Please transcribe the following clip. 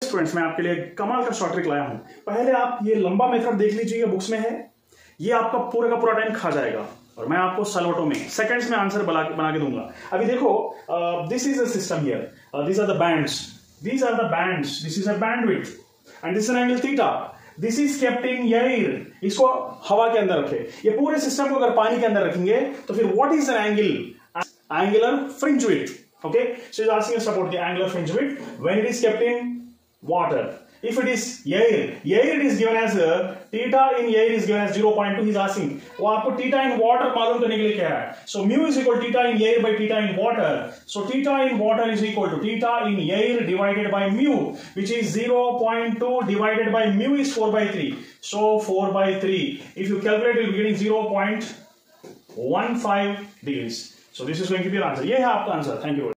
Students मैं आपके लिए कमाल का शॉर्ट ट्रिक लाया हूं। पहले आप ये लंबा मेथड देख लीजिए, बुक्स में है, ये आपका पूरे का पूरा टाइम खा जाएगा और मैं आपको सलवटों में सेकंड्स में आंसर बना के दूंगा। अभी देखो, this is a system here, this are the bands, this are the bands, this is a bandwidth and this is an angle theta, this is kept in air. इसको हवा के अंदर रखे। ये पूरे सिस्टम को अगर पानी के अंदर रखेंगे तो फिर what is an angle? Angular fringe width. Okay, so he's asking us about the angular fringe width when it is kept in water. If it is air, it is given as theta in air is given as 0.2. He's asking, वो आपको theta in water मालूम करने के लिए क्या है? So mu is equal to theta in air by theta in water. So theta in water is equal to theta in air divided by mu, which is 0.2 divided by mu is 4 by 3. So 4 by 3. If you calculate, you'll be getting 0.15 degrees. So this is going to be your answer. ये है आपका answer. Thank you.